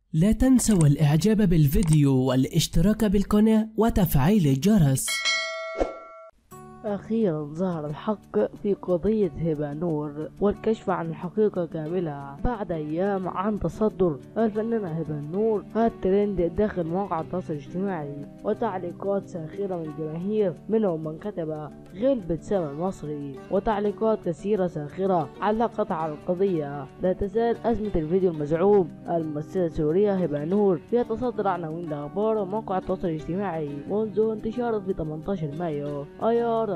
لا تنسوا الإعجاب بالفيديو والاشتراك بالقناة وتفعيل الجرس. أخيرا ظهر الحق في قضية هبة نور والكشف عن الحقيقة كاملة بعد أيام عن تصدر الفنانة هبة نور الترند داخل مواقع التواصل الاجتماعي وتعليقات ساخرة من الجماهير، منهم من كتب غلبة سما المصري، وتعليقات كثيرة ساخرة علقت على القضية. لا تزال أزمة الفيديو المزعوم الممثلة السورية هبة نور يتصدر عناوين الأخبار ومواقع التواصل الاجتماعي منذ انتشاره في 18 مايو أيار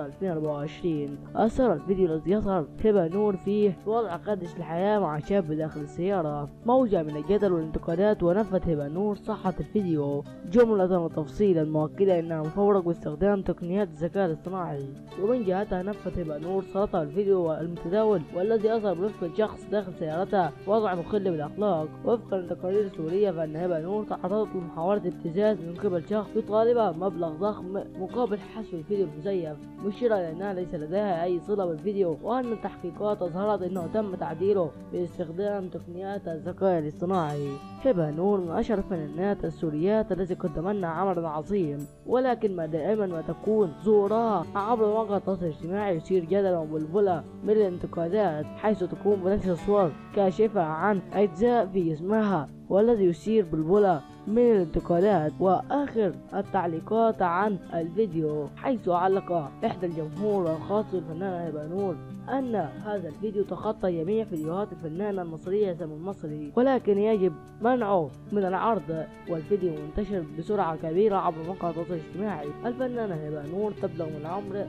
2024. أثر الفيديو الذي يظهر هبة نور فيه وضع قدش الحياة مع شاب داخل السيارة موجة من الجدل والانتقادات، ونفت هبة نور صحة الفيديو جملة وتفصيلا، مؤكدة أنها مفورة باستخدام تقنيات الذكاء الاصطناعي. ومن جهتها نفت هبة نور صورتها الفيديو المتداول والذي أظهر برفقة شخص داخل سيارتها وضع مخل بالأخلاق. وفقا للتقارير السورية فإن هبة نور تعرضت لمحاولة ابتزاز من قبل شخص يطالبها بمبلغ ضخم مقابل حذف الفيديو المزيف، مشيرة إلى أنها ليس لديها أي صلة بالفيديو، وأن التحقيقات أظهرت أنه تم تعديله باستخدام تقنيات الذكاء الاصطناعي. هبة نور من أشهر الفنانات السوريات التي قدمنا عملا عظيم، ولكن ما دائما ما تكون ظهورها عبر مواقع التواصل الاجتماعي يثير جدلا وبلبلة من الانتقادات، حيث تكون بنشر صور كاشفة عن أجزاء في جسمها والذي يثير بلبلة من الانتقادات. وآخر التعليقات عن الفيديو، حيث علق إحدى الجمهور الخاص بالفنانة هبة نور أن هذا الفيديو تخطى جميع فيديوهات الفنانة المصرية سما المصري، ولكن يجب منعه من العرض، والفيديو منتشر بسرعة كبيرة عبر مواقع التواصل الاجتماعي. الفنانة هبة نور تبلغ من العمر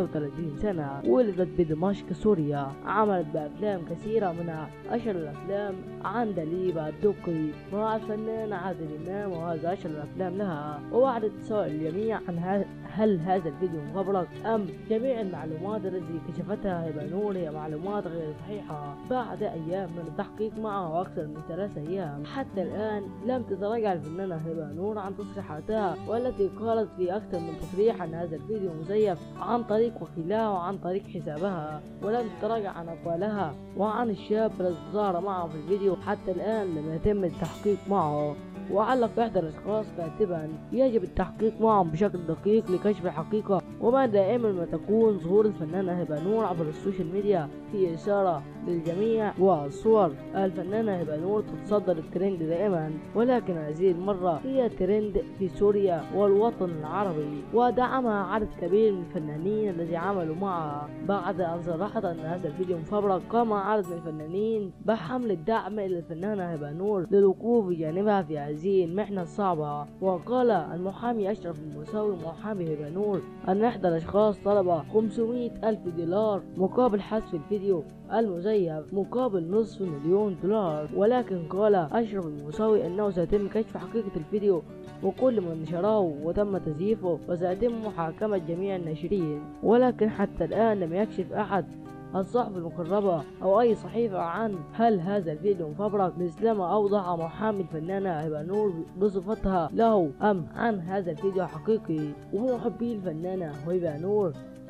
36 سنة، ولدت بدمشق سوريا، عملت بأفلام كثيرة منها أشهر الأفلام عندليب الدقي مع الفنان عادل إمام، وهذا أشهر الأفلام لها. ووعدت تساءل الجميع عن هل هذا الفيديو مفبرك أم جميع المعلومات التي كشفتها هبة نور هي معلومات غير صحيحة. بعد أيام من التحقيق معه وأكثر من 3 أيام، حتى الآن لم تتراجع الفنانة هبة نور عن تصريحاتها، والتي قالت في أكثر من تصريح أن هذا الفيديو مزيف عن طريق وكيلها وعن طريق حسابها، ولم تتراجع عن أقوالها وعن الشاب الذي ظهر معه في الفيديو. حتى الآن لم يتم التحقيق معه. وعلق إحدى الأشخاص كاتبا: يجب التحقيق معهم بشكل دقيق لكشف الحقيقة. وما دائما ما تكون ظهور الفنانة هبة نور عبر السوشيال ميديا في إثارة للجميع، وصور الفنانة هبة نور تتصدر الترند دائما، ولكن هذه المرة هي ترند في سوريا والوطن العربي، ودعمها عدد كبير من الفنانين الذي عملوا معها. بعد أن صرحت أن هذا الفيديو مفبرك، قام عدد من الفنانين بحمل الدعم إلى الفنانة هبة نور للوقوف بجانبها في هذه المحنة الصعبة. وقال المحامي أشرف الموسوي محامي هبة نور أن إحدى الأشخاص طلب 500,000 دولار مقابل حذف الفيديو المزيف مقابل نصف مليون دولار، ولكن قال أشرف الموسوي أنه سيتم كشف حقيقة الفيديو وكل من نشره وتم تزييفه، وسيتم محاكمة جميع الناشرين. ولكن حتى الآن لم يكشف أحد الصحف المقربة أو أي صحيفة عن هل هذا الفيديو مفبرك، مثلما أوضح محامي الفنانة هبة نور بصفتها له، أم عن هذا الفيديو حقيقي. ومحبي الفنانة هبة نور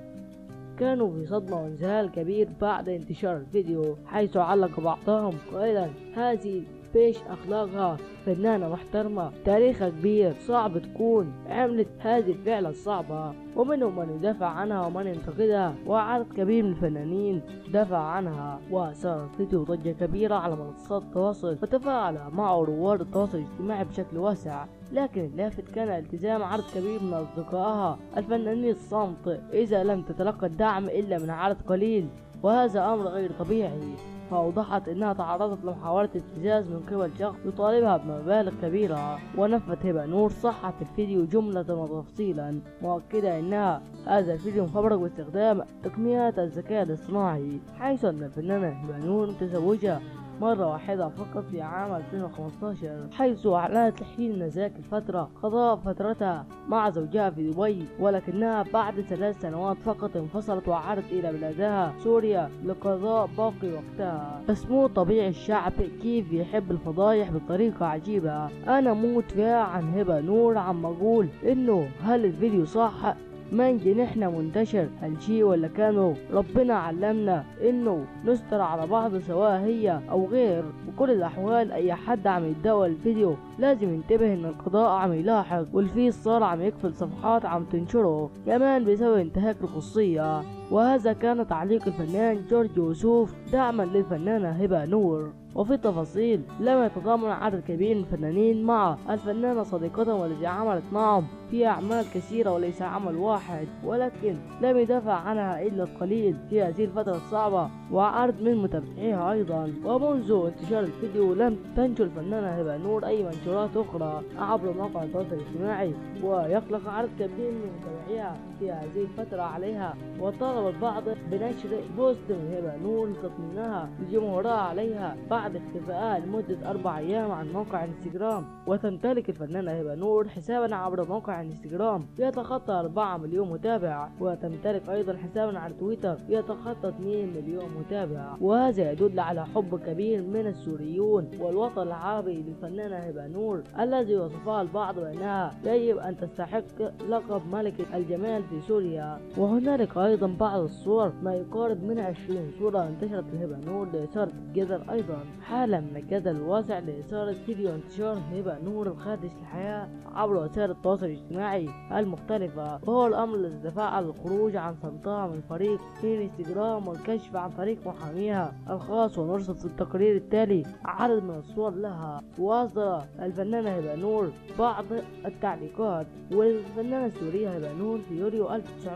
كانوا في صدمة وانذهال كبير بعد انتشار الفيديو، حيث علق بعضهم قائلا: هذه بيش أخلاقها، فنانة محترمة، تاريخها كبير، صعب تكون عملت هذه الفعلة الصعبة. ومنهم من يدافع عنها ومن ينتقدها، وعدد كبير من الفنانين دافع عنها. وصار الفيديو ضجة كبيرة على منصات التواصل، وتفاعل معه رواد التواصل الاجتماعي بشكل واسع. لكن اللافت كان التزام عدد كبير من أصدقائها الفنانين الصمت إذا لم تتلقى الدعم إلا من عدد قليل، وهذا أمر غير طبيعي. فأوضحت أنها تعرضت لمحاولة ابتزاز من قبل شخص يطالبها بمبالغ كبيرة. ونفت هبة نور صحة الفيديو جملة وتفصيلا، مؤكدة أنها هذا الفيديو مفبرك باستخدام تقنيات الذكاء الاصطناعي، حيث أن الفنانة هبة نور متزوجة مرة واحدة فقط في عام 2015، حيث أعلنت لحين ذاك الفترة قضاء فترتها مع زوجها في دبي، ولكنها بعد 3 سنوات فقط انفصلت وعادت إلى بلادها سوريا لقضاء باقي وقتها. بس مو طبيعي الشعب كيف يحب الفضايح بطريقة عجيبة. أنا مو دفاع عن هبة نور عم أقول إنه هل الفيديو صح ما نجنحنا منتشر هالشي، ولا كانوا ربنا علمنا انه نستر على بعض سواء هي او غير. بكل الاحوال اي حد عم يتداول الفيديو لازم ينتبه ان القضاء عم يلاحق، والفيس صار عم يقفل صفحات عم تنشره كمان بسبب انتهاك الخصوصية. وهذا كان تعليق الفنان جورج وسوف دعما للفنانة هبة نور. وفي التفاصيل لم يتضامن عدد كبير من الفنانين مع الفنانة صديقتهم والتي عملت معهم في أعمال كثيرة وليس عمل واحد، ولكن لم يدافع عنها إلا القليل في هذه الفترة الصعبة وعدد من متابعيها أيضا. ومنذ انتشار الفيديو لم تنشر الفنانة هبة نور أي منشورات أخرى عبر مواقع التواصل الاجتماعي، ويقلق عدد كبير من متابعيها في هذه الفترة عليها. وطالب البعض بنشر بوست من هبة نور لتطمينها لجمهورها عليها بعد اختفائها لمدة 4 أيام عن موقع انستجرام. وتمتلك الفنانة هبة نور حسابا عبر موقع انستجرام يتخطى 4 مليون متابع، وتمتلك أيضا حسابا على تويتر يتخطى 2 مليون متابع. وهذا يدل على حب كبير من السوريون والوطن العربي للفنانة هبة نور، الذي وصفها البعض بأنها يجب أن تستحق لقب ملكة الجمال في سوريا. وهنالك أيضا بعض الصور ما يقارب من 20 صورة انتشرت لهبة نور لإثارة الجدل، أيضا حالة من الجدل الواسع لإثارة فيديو انتشار هبة نور الخادش للحياة عبر وسائل التواصل الاجتماعي المختلفة، وهو الأمر الذي دفعها للخروج عن صمتها من فريق انستجرام والكشف عن طريق محاميها الخاص ونشرت في التقرير التالي عدد من الصور لها. وأصدر الفنانة هبة نور بعض التعليقات. والفنانة السورية هبة نور في يوليو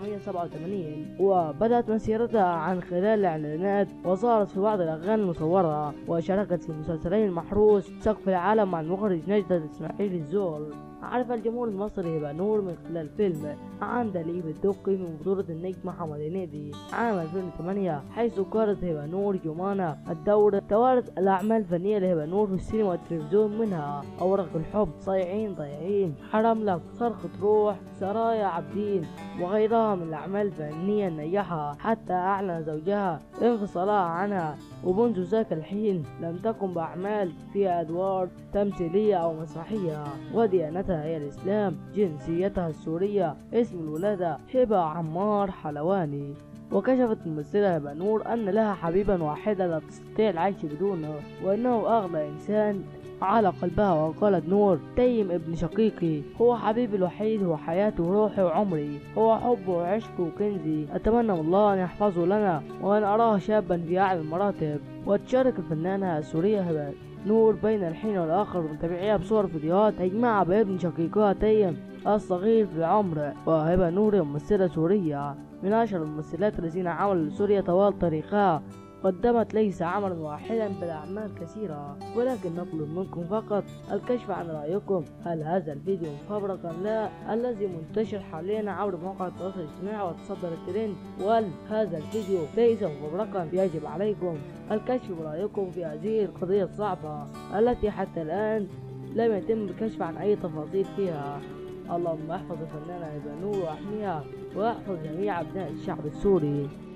1987 وبدأت مسيرتها عن خلال الإعلانات، وظهرت في بعض الأغاني المصورة، وشاركت في مسلسلين المحروس سقف العالم مع المخرج نجدة إسماعيل الزول. عرف الجمهور المصري هبة نور من خلال فيلم عندليب الدقي من بطولة النجم محمد هنيدي عام 2008، حيث قادت هبة نور جمانة الدور. توارت الأعمال الفنية لهبة نور في السينما والتلفزيون، منها أوراق الحب، صايعين ضايعين، حرام لك، صرخة روح، سرايا عابدين، وغيرها من الأعمال الفنية الناجحة، حتى أعلن زوجها انفصالها عنها، ومنذ ذاك الحين لم تقم بأعمال فيها أدوار تمثيلية أو مسرحية. وديانتها هي الإسلام، جنسيتها السورية، اسم الولادة هبة عمار حلواني. وكشفت الممثلة هبة نور أن لها حبيبا واحدا لا تستطيع العيش بدونه، وأنه أغلى إنسان على قلبها. وقالت نور: تيم ابن شقيقي هو حبيبي الوحيد، هو حياتي وروحي وعمري، هو حب وعشق وكنزي، أتمنى من الله أن يحفظه لنا وأن أراه شابا في أعلى المراتب. وتشارك الفنانة السورية هبة نور بين الحين والآخر متابعيها بصور فيديوهات تجمعها بابن شقيقها تيم الصغير في العمر. وهبة نور ممثلة سورية من أشهر الممثلات الذين عملوا لسوريا طوال تاريخها، قدمت ليس عملا واحدا بل أعمال كثيرة. ولكن نطلب منكم فقط الكشف عن رأيكم، هل هذا الفيديو مفبرك أم لا الذي منتشر حاليا عبر مواقع التواصل الاجتماعي وتصدر الترند؟ وهل هذا الفيديو ليس مفبركا؟ يجب عليكم الكشف برأيكم في هذه القضية الصعبة التي حتى الآن لم يتم الكشف عن أي تفاصيل فيها. اللهم احفظ الفنانة هبة نور واحميها، واحفظ جميع أبناء الشعب السوري.